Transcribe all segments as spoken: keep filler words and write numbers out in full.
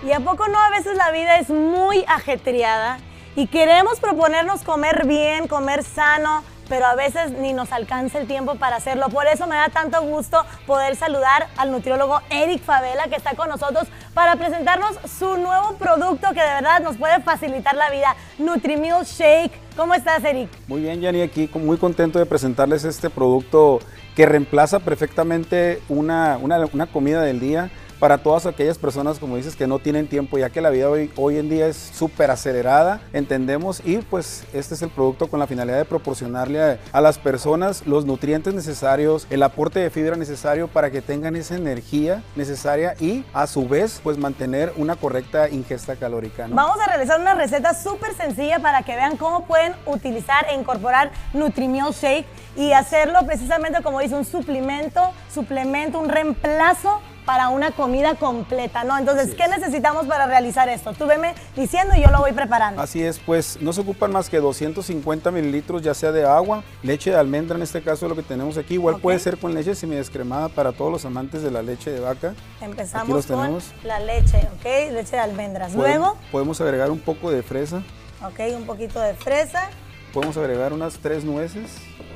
¿Y a poco no? A veces la vida es muy ajetreada y queremos proponernos comer bien, comer sano, pero a veces ni nos alcanza el tiempo para hacerlo. Por eso me da tanto gusto poder saludar al nutriólogo Eric Favela, que está con nosotros para presentarnos su nuevo producto que de verdad nos puede facilitar la vida, Nutri-Meal Shake. ¿Cómo estás, Eric? Muy bien, Yanni, aquí muy contento de presentarles este producto que reemplaza perfectamente una, una, una comida del día para todas aquellas personas, como dices, que no tienen tiempo, ya que la vida hoy, hoy en día es súper acelerada, entendemos, y pues este es el producto con la finalidad de proporcionarle a, a las personas los nutrientes necesarios, el aporte de fibra necesario para que tengan esa energía necesaria y a su vez pues mantener una correcta ingesta calórica, ¿no? Vamos a realizar una receta súper sencilla para que vean cómo pueden utilizar e incorporar Nutri-Meal Shake y hacerlo precisamente como dice, un suplemento, suplemento, un reemplazo para una comida completa, ¿no? Entonces, Así ¿qué es. necesitamos para realizar esto? Tú veme diciendo y yo lo voy preparando. Así es, pues no se ocupan más que doscientos cincuenta mililitros, ya sea de agua, leche de almendra, en este caso lo que tenemos aquí, igual Ok. puede ser con leche semidescremada para todos los amantes de la leche de vaca. Empezamos Aquí los con tenemos. la leche, ¿ok? Leche de almendras. Podemos- Luego, podemos agregar un poco de fresa, ok, un poquito de fresa. podemos agregar unas tres nueces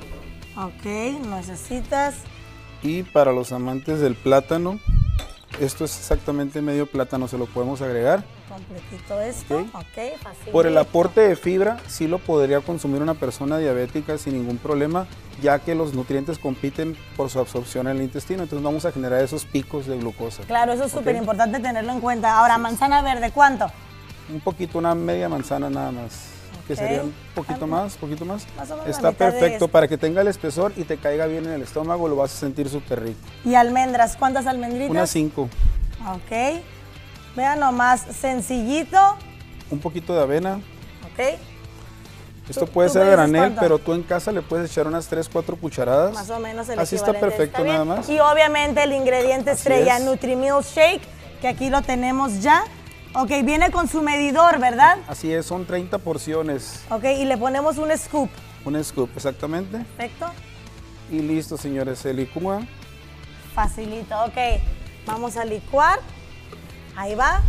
Ok, nuecesitas. y para los amantes del plátano, esto es exactamente medio plátano, se lo podemos agregar. Completito esto, Ok. ok, fácil. Por el aporte de fibra, sí lo podría consumir una persona diabética sin ningún problema, ya que los nutrientes compiten por su absorción en el intestino, entonces vamos a generar esos picos de glucosa. Claro, eso es súper Ok. importante tenerlo en cuenta. Ahora, manzana verde, ¿cuánto? Un poquito, una media manzana nada más, que Ok. sería un poquito Ah, más, poquito más. más o menos la Está mitad de perfecto, esto. para que tenga el espesor y te caiga bien en el estómago, lo vas a sentir súper rico. Y almendras, ¿cuántas almendritas? Unas cinco. Ok. Vean nomás, sencillito. Un poquito de avena. Ok. Esto ¿Tú- puede tú ser me a dices granel, cuánto? pero tú en casa le puedes echar unas tres, cuatro cucharadas. Más o menos el Así está equivalente, perfecto, bien. nada más. Y obviamente el ingrediente Así estrella, es. Nutri-Meal Shake, que aquí lo tenemos ya. Ok, viene con su medidor, ¿verdad? Así es, son treinta porciones. Ok, y le ponemos un scoop. Un scoop, exactamente. Perfecto. Y listo, señores, se licúa. Facilito, ok. Vamos a licuar. Ahí va.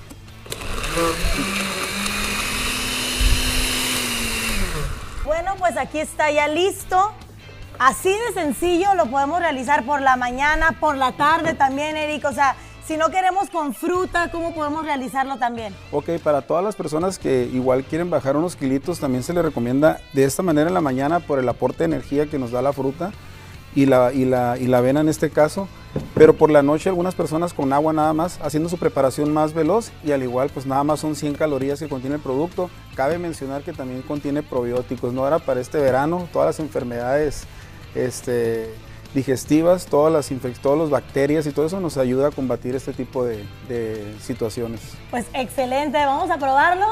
Bueno, pues aquí está ya listo. Así de sencillo lo podemos realizar por la mañana, por la tarde también, Eric. O sea, si no queremos con fruta, ¿cómo podemos realizarlo también? Ok, para todas las personas que igual quieren bajar unos kilitos, también se les recomienda de esta manera en la mañana por el aporte de energía que nos da la fruta y la, y la, y la avena en este caso. Pero por la noche algunas personas con agua nada más, haciendo su preparación más veloz y al igual pues nada más son cien calorías que contiene el producto. Cabe mencionar que también contiene probióticos, ¿no? Ahora para este verano todas las enfermedades este, digestivas, todas las infec- todas las bacterias y todo eso nos ayuda a combatir este tipo de, de situaciones. Pues excelente, vamos a probarlo.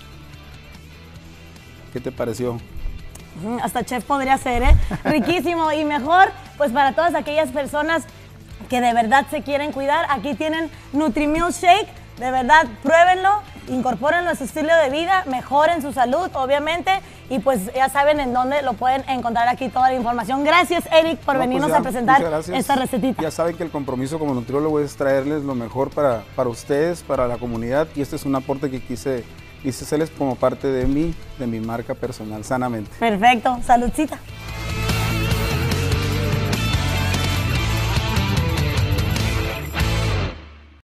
¿Qué te pareció? Mm, Hasta chef podría ser, ¿eh? Riquísimo y mejor, pues para todas aquellas personas que de verdad se quieren cuidar, aquí tienen Nutri-Meal Shake, de verdad, pruébenlo, incorpórenlo a su estilo de vida, mejoren su salud, obviamente, y pues ya saben en dónde lo pueden encontrar aquí toda la información. Gracias, Eric, por No, pues venirnos ya, a presentar muchas gracias. esta recetita. Ya saben que el compromiso como nutriólogo es traerles lo mejor para, para ustedes, para la comunidad, y este es un aporte que quise, quise hacerles como parte de mí, de mi marca personal, Sanamente. Perfecto, saludcita.